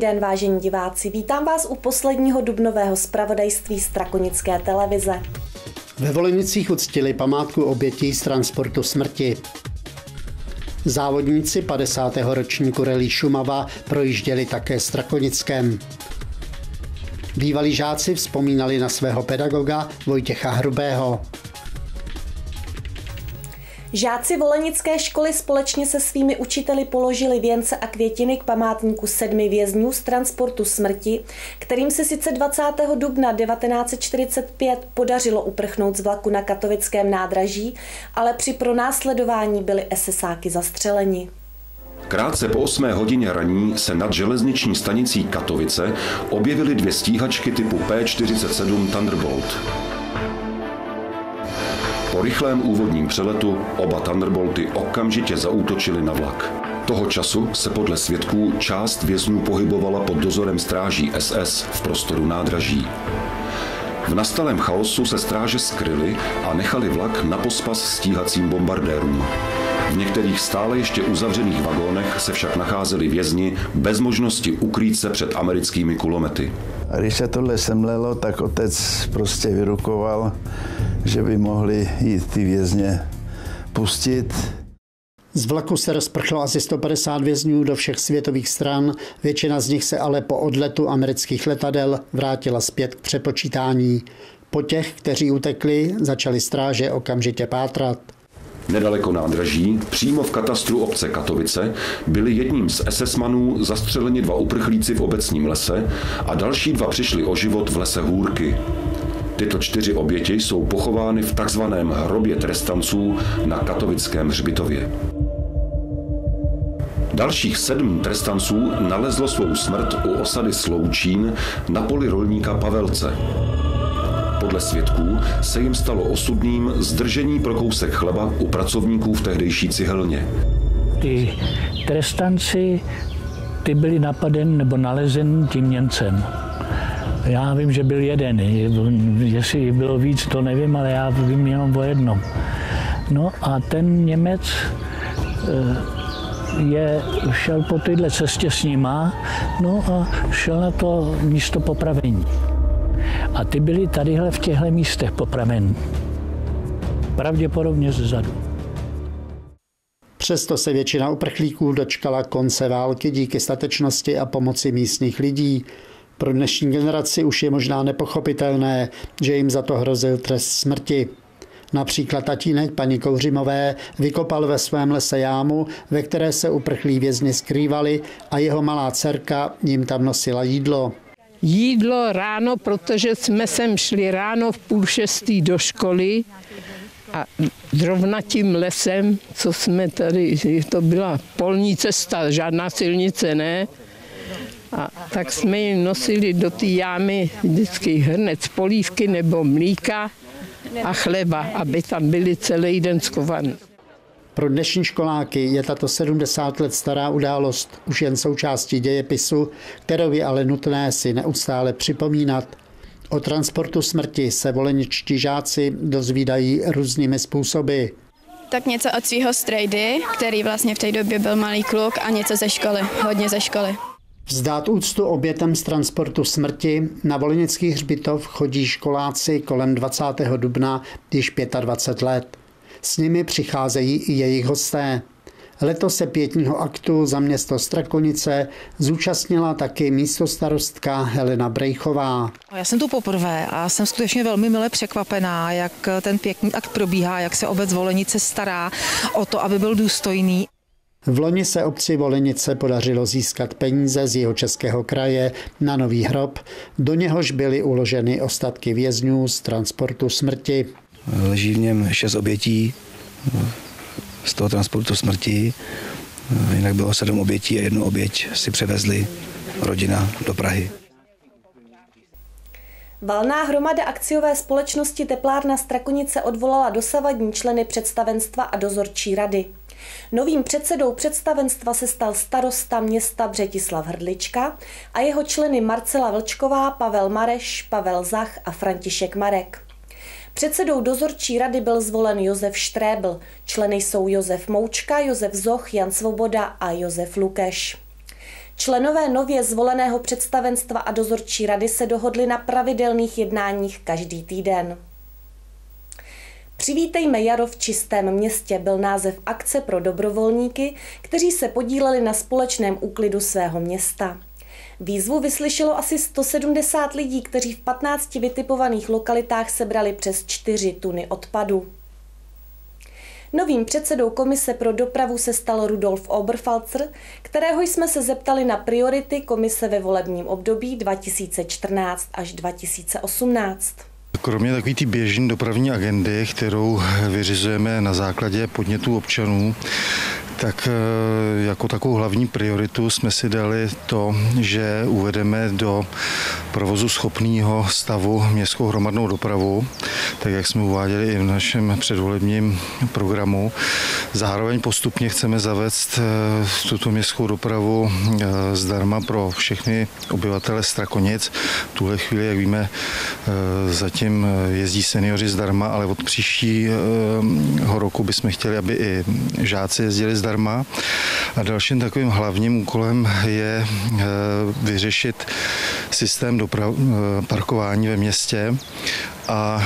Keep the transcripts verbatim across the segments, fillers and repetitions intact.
den, vážení diváci. Vítám vás u posledního dubnového zpravodajství Strakonické televize. Ve Volenicích uctili památku obětí z transportu smrti. Závodníci padesátého ročníku Rally Šumava projížděli také Strakonickem. Bývalí žáci vzpomínali na svého pedagoga Vojtěcha Hrubého. Žáci Volenické školy společně se svými učiteli položili věnce a květiny k památníku sedmi vězňů z transportu smrti, kterým se sice dvacátého dubna devatenáct set čtyřicet pět podařilo uprchnout z vlaku na katovickém nádraží, ale při pronásledování byli esesáky zastřeleni. Krátce po osmé hodině raní se nad železniční stanicí Katovice objevily dvě stíhačky typu P čtyřicet sedm Thunderbolt. Po rychlém úvodním přeletu oba Thunderbolty okamžitě zaútočily na vlak. Toho času se podle svědků část vězňů pohybovala pod dozorem stráží S S v prostoru nádraží. V nastalém chaosu se stráže skryly a nechali vlak na pospas stíhacím bombardérům. V některých stále ještě uzavřených vagónech se však nacházeli vězni bez možnosti ukrýt se před americkými kulomety. A když se tohle semlelo, tak otec prostě vyrukoval, že by mohli jít ty vězně pustit. Z vlaku se rozprchlo asi sto padesát vězňů do všech světových stran, většina z nich se ale po odletu amerických letadel vrátila zpět k přepočítání. Po těch, kteří utekli, začali stráže okamžitě pátrat. Nedaleko nádraží, přímo v katastru obce Katovice, byli jedním z esesmanů zastřeleni dva uprchlíci v obecním lese a další dva přišli o život v lese Hůrky. Tyto čtyři oběti jsou pochovány v takzvaném hrobě trestanců na katovickém hřbitově. Dalších sedm trestanců nalezlo svou smrt u osady Sloučín na poli rolníka Pavelce. Podle svědků se jim stalo osudným zdržení pro kousek chleba u pracovníků v tehdejší cihelně. Ty trestanci, ty byli napaden nebo nalezen tím Němcem. Já vím, že byl jeden, jestli bylo víc, to nevím, ale já vím jenom o jednom. No a ten Němec je, šel po téhle cestě s nima, no a šel na to místo popravení. A ty byli tadyhle v těchto místech popraveni. Pravděpodobně zezadu. Přesto se většina uprchlíků dočkala konce války díky statečnosti a pomoci místních lidí. Pro dnešní generaci už je možná nepochopitelné, že jim za to hrozil trest smrti. Například tatínek paní Kouřimové vykopal ve svém lese jámu, ve které se uprchlí vězni skrývali a jeho malá dcerka jim tam nosila jídlo. Jídlo ráno, protože jsme sem šli ráno v půl šestý do školy a zrovna tím lesem, co jsme tady, to byla polní cesta, žádná silnice, ne? A tak jsme jim nosili do té jámy vždycky hrnec polívky nebo mlíka a chleba, aby tam byli celý den skovaní. Pro dnešní školáky je tato sedmdesát let stará událost už jen součástí dějepisu, kterou je ale nutné si neustále připomínat. O transportu smrti se voleničtí žáci dozvídají různými způsoby. Tak něco od svého strejdy, který vlastně v té době byl malý kluk, a něco ze školy, hodně ze školy. Vzdát úctu obětem z transportu smrti na volenický hřbitov chodí školáci kolem dvacátého dubna již dvacet pět let. S nimi přicházejí i jejich hosté. Letos se pietního aktu za město Strakonice zúčastnila taky místostarostka Helena Brejchová. Já jsem tu poprvé a jsem skutečně velmi mile překvapená, jak ten pěkný akt probíhá, jak se obec Volenice stará o to, aby byl důstojný. V loni se obci Volenice podařilo získat peníze z Jihočeského kraje na nový hrob, do něhož byly uloženy ostatky vězňů z transportu smrti. Leží v něm šest obětí z toho transportu smrti, jinak bylo sedm obětí a jednu oběť si převezli rodina do Prahy. Valná hromada akciové společnosti Teplárna Strakonice odvolala dosavadní členy představenstva a dozorčí rady. Novým předsedou představenstva se stal starosta města Břetislav Hrdlička a jeho členy Marcela Vlčková, Pavel Mareš, Pavel Zach a František Marek. Předsedou dozorčí rady byl zvolen Josef Štrébl, členy jsou Josef Moučka, Josef Zoch, Jan Svoboda a Josef Lukeš. Členové nově zvoleného představenstva a dozorčí rady se dohodli na pravidelných jednáních každý týden. Přivítejme jaro v čistém městě byl název akce pro dobrovolníky, kteří se podíleli na společném úklidu svého města. Výzvu vyslyšelo asi sto sedmdesát lidí, kteří v patnácti vytipovaných lokalitách sebrali přes čtyři tuny odpadu. Novým předsedou komise pro dopravu se stal Rudolf Oberfalzer, kterého jsme se zeptali na priority komise ve volebním období dva tisíce čtrnáct až dva tisíce osmnáct. Kromě takové té běžné dopravní agendy, kterou vyřizujeme na základě podnětů občanů, tak jako takovou hlavní prioritu jsme si dali to, že uvedeme do provozu schopného stavu městskou hromadnou dopravu, tak jak jsme uváděli i v našem předvolebním programu. Zároveň postupně chceme zavést tuto městskou dopravu zdarma pro všechny obyvatele Strakonic. V tuhle chvíli, jak víme, zatím jezdí seniori zdarma, ale od příštího roku bychom chtěli, aby i žáci jezdili zdarma. A dalším takovým hlavním úkolem je vyřešit systém doprav, parkování ve městě a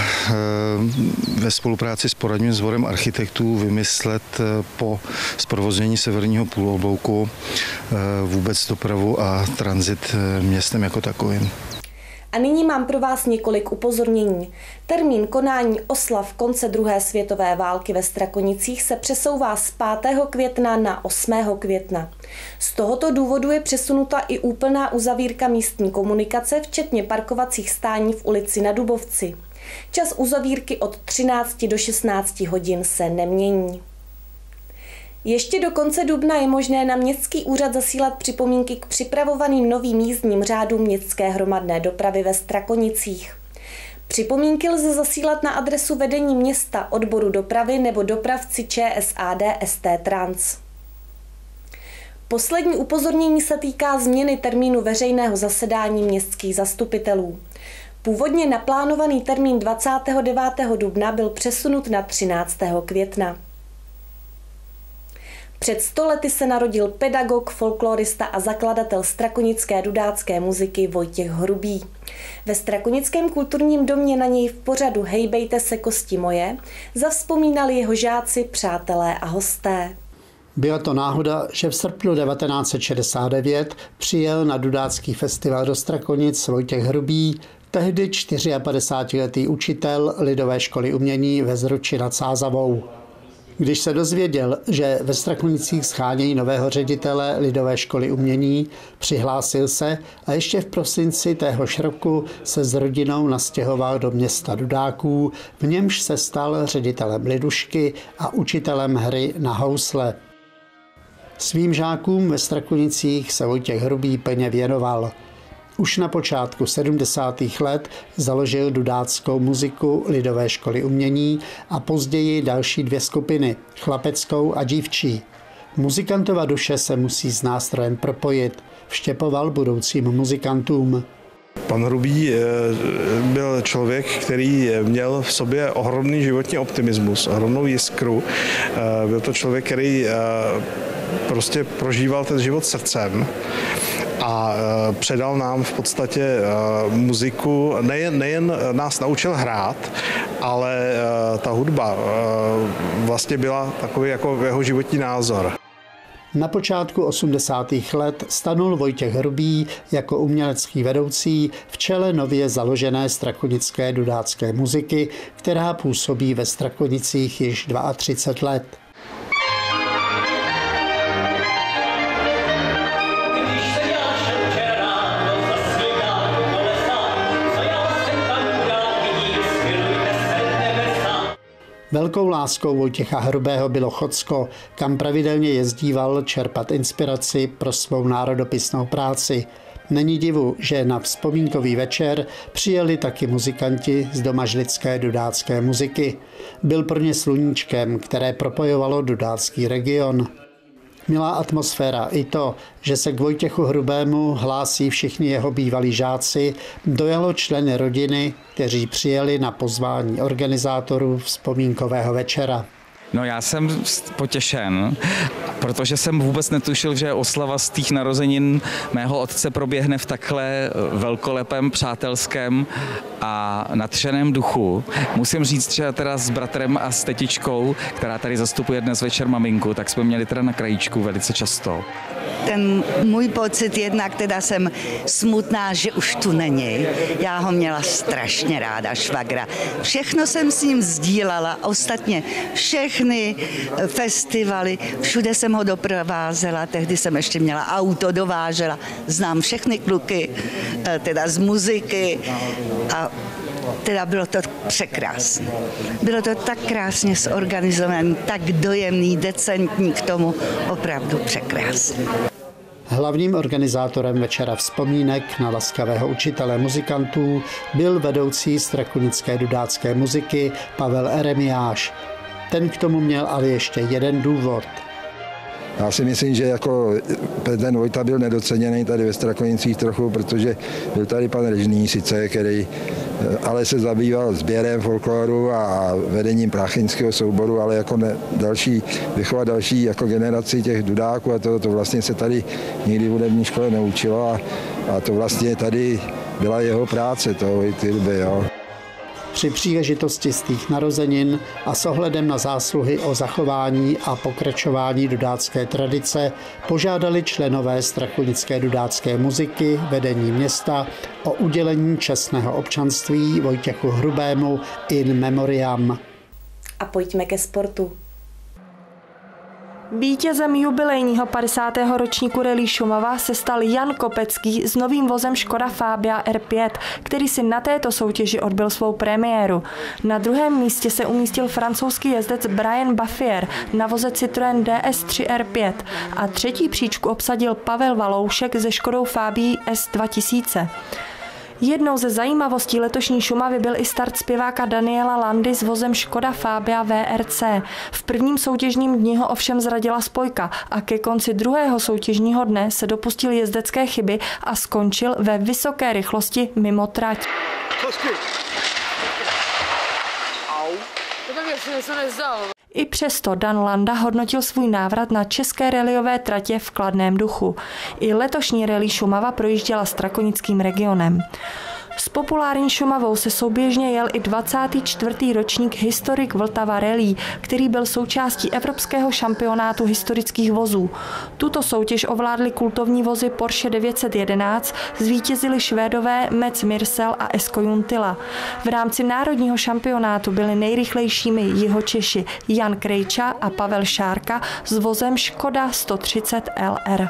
ve spolupráci s poradním sborem architektů vymyslet po zprovoznění severního půloblouku vůbec dopravu a tranzit městem jako takovým. A nyní mám pro vás několik upozornění. Termín konání oslav konce druhé světové války ve Strakonicích se přesouvá z pátého května na osmého května. Z tohoto důvodu je přesunuta i úplná uzavírka místní komunikace, včetně parkovacích stání v ulici Na Dubovci. Čas uzavírky od třinácti do šestnácti hodin se nemění. Ještě do konce dubna je možné na městský úřad zasílat připomínky k připravovaným novým jízdním řádům městské hromadné dopravy ve Strakonicích. Připomínky lze zasílat na adresu vedení města, odboru dopravy nebo dopravci ČSAD S T Trans. Poslední upozornění se týká změny termínu veřejného zasedání městských zastupitelů. Původně naplánovaný termín dvacátého devátého dubna byl přesunut na třináctého května. Před sto lety se narodil pedagog, folklorista a zakladatel strakonické dudácké muziky Vojtěch Hrubý. Ve Strakonickém kulturním domě na něj v pořadu Hejbejte se kosti moje zavzpomínali jeho žáci, přátelé a hosté. Byla to náhoda, že v srpnu devatenáct set šedesát devět přijel na dudácký festival do Strakonic Vojtěch Hrubý, tehdy padesátičtyřletý učitel Lidové školy umění ve Zruči nad Sázavou. Když se dozvěděl, že ve Strakonicích schánějí nového ředitele Lidové školy umění, přihlásil se a ještě v prosinci téhož roku se s rodinou nastěhoval do města Dudáků, v němž se stal ředitelem lidušky a učitelem hry na housle. Svým žákům ve Strakonicích se Vojtěch Hrubý plně věnoval. Už na počátku sedmdesátých let založil dudáckou muziku Lidové školy umění a později další dvě skupiny, chlapeckou a dívčí. Muzikantova duše se musí s nástrojem propojit, vštěpoval budoucím muzikantům. Pan Hrubý byl člověk, který měl v sobě ohromný životní optimismus, ohromnou jiskru. Byl to člověk, který prostě prožíval ten život srdcem a předal nám v podstatě muziku, nejen, nejen nás naučil hrát, ale ta hudba vlastně byla takový jako jeho životní názor. Na počátku osmdesátých let stanul Vojtěch Hrubý jako umělecký vedoucí v čele nově založené strakonické dudácké muziky, která působí ve Strakonicích již třicet dva let. Velkou láskou Vojtěcha Hrubého bylo Chocko, kam pravidelně jezdíval čerpat inspiraci pro svou národopisnou práci. Není divu, že na vzpomínkový večer přijeli taky muzikanti z domažlické dudácké muziky. Byl pro ně sluníčkem, které propojovalo dudácký region. Milá atmosféra i to, že se k Vojtěchu Hrubému hlásí všichni jeho bývalí žáci, dojalo členy rodiny, kteří přijeli na pozvání organizátorů vzpomínkového večera. No já jsem potěšen, protože jsem vůbec netušil, že oslava z těch narozenin mého otce proběhne v takhle velkolepém, přátelském a nadšeném duchu. Musím říct, že teda s bratrem a s tetičkou, která tady zastupuje dnes večer maminku, tak jsme měli teda na krajíčku velice často. Ten můj pocit, jednak teda jsem smutná, že už tu není. Já ho měla strašně ráda, švagra. Všechno jsem s ním sdílala, ostatně všechny festivaly, všude jsem ho doprovázela, tehdy jsem ještě měla auto, dovážela, znám všechny kluky, teda z muziky a teda bylo to překrásné. Bylo to tak krásně zorganizované, tak dojemný, decentní k tomu, opravdu překrásné. Hlavním organizátorem večera vzpomínek na laskavého učitele muzikantů byl vedoucí strakonické dudácké muziky Pavel Eremiáš. Ten k tomu měl ale ještě jeden důvod. Já si myslím, že jako ten Vojta byl nedoceněný tady ve Strakonicích trochu, protože byl tady pan Režný sice, který ale se zabýval sběrem folkloru a vedením práchinského souboru, ale jako ne, další, vychovat další jako generaci těch dudáků a to, to vlastně se tady nikdy v hudební škole neučilo a, a to vlastně tady byla jeho práce, toho Vojty Duby, jo. Při příležitosti svých narozenin a s ohledem na zásluhy o zachování a pokračování dudácké tradice požádali členové strakonické dudácké muziky vedení města o udělení čestného občanství Vojtěchu Hrubému in memoriam. A pojďme ke sportu. Vítězem jubilejního padesátého ročníku Rallye Šumava se stal Jan Kopecký s novým vozem Škoda Fabia R pět, který si na této soutěži odbyl svou premiéru. Na druhém místě se umístil francouzský jezdec Brian Baffier na voze Citroën D S tři R pět a třetí příčku obsadil Pavel Valoušek se Škodou Fabii S dva tisíce. Jednou ze zajímavostí letošní Šumavy byl i start zpěváka Daniela Landy s vozem Škoda Fabia V R C. V prvním soutěžním dni ho ovšem zradila spojka a ke konci druhého soutěžního dne se dopustil jezdecké chyby a skončil ve vysoké rychlosti mimo trať. I přesto Dan Landa hodnotil svůj návrat na české rallyové tratě v kladném duchu. I letošní Rallye Šumava projížděla strakonickým regionem. S populární Šumavou se souběžně jel i dvacátý čtvrtý ročník Historic Vltava Rallye, který byl součástí Evropského šampionátu historických vozů. Tuto soutěž ovládly kultovní vozy Porsche devět set jedenáct, zvítězili Švédové Mats Mirsel a Esko Juntila. V rámci národního šampionátu byli nejrychlejšími Jihočeši Jan Krejča a Pavel Šárka s vozem Škoda sto třicet L R.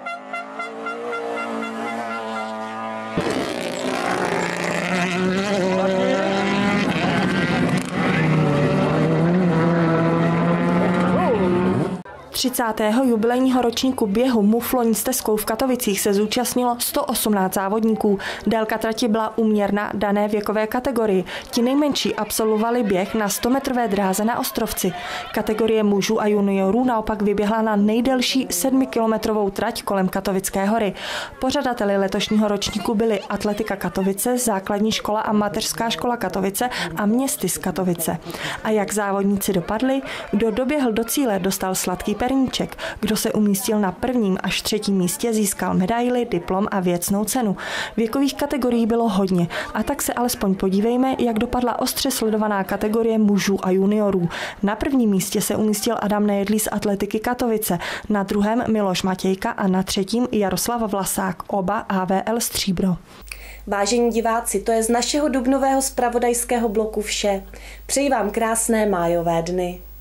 třicátého jubilejního ročníku běhu mufloní stezkou v Katovicích se zúčastnilo sto osmnáct závodníků. Délka trati byla úměrná dané věkové kategorii. Ti nejmenší absolvovali běh na stometrové dráze na Ostrovci. Kategorie mužů a juniorů naopak vyběhla na nejdelší sedmikilometrovou trať kolem Katovické hory. Pořadateli letošního ročníku byly Atletika Katovice, Základní škola a Mateřská škola Katovice a Městys Katovice. A jak závodníci dopadli? Kdo doběhl do cíle, dostal sladký perníček. Kdo se umístil na prvním až třetím místě, získal medaili, diplom a věcnou cenu. Věkových kategorií bylo hodně, a tak se alespoň podívejme, jak dopadla ostře sledovaná kategorie mužů a juniorů. Na prvním místě se umístil Adam Nejedlý z Atletiky Katovice, na druhém Miloš Matějka a na třetím Jaroslav Vlasák, oba A V L Stříbro. Vážení diváci, to je z našeho dubnového zpravodajského bloku vše. Přeji vám krásné májové dny.